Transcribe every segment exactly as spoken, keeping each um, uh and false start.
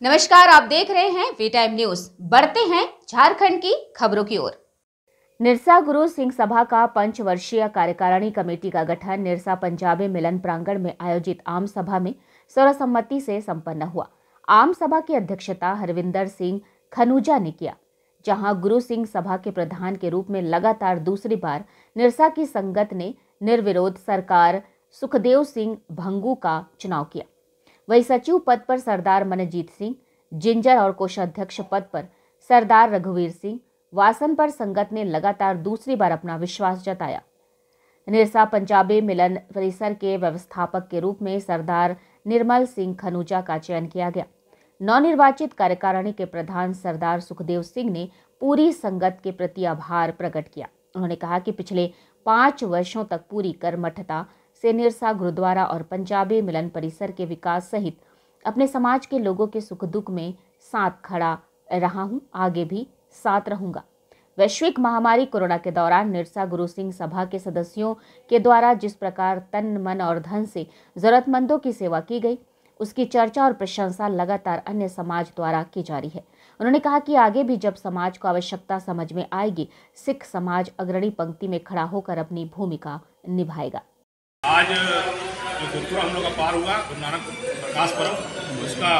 नमस्कार, आप देख रहे हैं वी टाइम न्यूज। बढ़ते हैं झारखंड की खबरों की ओर। निरसा गुरु सिंह सभा का पंचवर्षीय कार्यकारिणी कमेटी का गठन निरसा पंजाबी मिलन प्रांगण में आयोजित आम सभा में सर्वसम्मति से संपन्न हुआ। आम सभा की अध्यक्षता हरविंदर सिंह खनूजा ने किया, जहां गुरु सिंह सभा के प्रधान के रूप में लगातार दूसरी बार निरसा की संगत ने निर्विरोध सरकार सुखदेव सिंह भंगू का चुनाव किया। वही सचिव पद पर सरदार मनजीत सिंह, जिंजर और कोषाध्यक्ष पद पर सरदार रघुवीर सिंह, वासन पर संगत ने लगातार दूसरी बार अपना विश्वास जताया। निरसा पंजाबी मिलन परिसर के व्यवस्थापक के रूप में सरदार निर्मल सिंह खनूजा का चयन किया गया। नवनिर्वाचित कार्यकारिणी के प्रधान सरदार सुखदेव सिंह ने पूरी संगत के प्रति आभार प्रकट किया। उन्होंने कहा कि पिछले पांच वर्षों तक पूरी कर्मठता से निरसा गुरुद्वारा और पंजाबी मिलन परिसर के विकास सहित अपने समाज के लोगों के सुख दुख में साथ खड़ा रहा हूं, आगे भी साथ रहूंगा। वैश्विक महामारी कोरोना के दौरान निरसा गुरु सिंह सभा के सदस्यों के द्वारा जिस प्रकार तन मन और धन से जरूरतमंदों की सेवा की गई, उसकी चर्चा और प्रशंसा लगातार अन्य समाज द्वारा की जा रही है। उन्होंने कहा कि आगे भी जब समाज को आवश्यकता समझ में आएगी, सिख समाज अग्रणी पंक्ति में खड़ा होकर अपनी भूमिका निभाएगा। आज जो गुरुद्वारा हम लोग का पार हुआ, गुरु नानक प्रकाश पर्व, उसका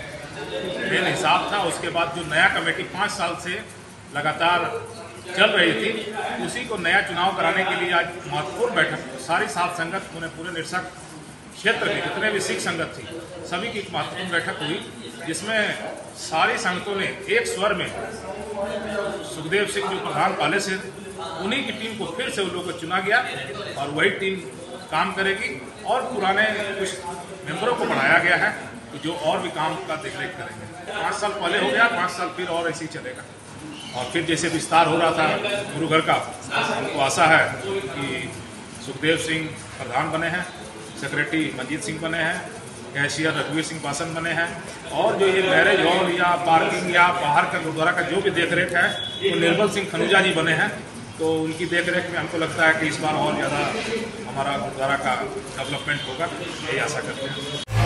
मेन हिसाब था। उसके बाद जो नया कमेटी पाँच साल से लगातार चल रही थी, उसी को नया चुनाव कराने के लिए आज महत्वपूर्ण बैठक, सारी सात संगत पूरे पूरे निरसा क्षेत्र में जितने भी सिख संगत थी, सभी की एक महत्वपूर्ण बैठक हुई, जिसमें सारी संगतों ने एक स्वर में सुखदेव सिंह जो प्रधान पहले से, उन्हीं की टीम को फिर से उन लोगों को चुना गया और वही टीम काम करेगी। और पुराने कुछ मेंबरों को बढ़ाया गया है कि जो और भी काम का देखरेख करेंगे। पाँच साल पहले हो गया, पाँच साल फिर और ऐसे ही चलेगा। और फिर जैसे विस्तार हो रहा था गुरु घर का, हमको आशा है कि सुखदेव सिंह प्रधान बने हैं, सेक्रेटरी मनजीत सिंह बने हैं, कैशियर रघुवीर सिंह पासन बने हैं, और जो ये मैरिज हॉल या पार्किंग या बाहर का गुरुद्वारा का जो भी देखरेख है वो निर्मल सिंह खनूजा जी बने हैं। तो उनकी देखरेख में हमको लगता है कि इस बार और ज़्यादा हमारा गुरुद्वारा का डेवलपमेंट होगा, यही आशा करते हैं।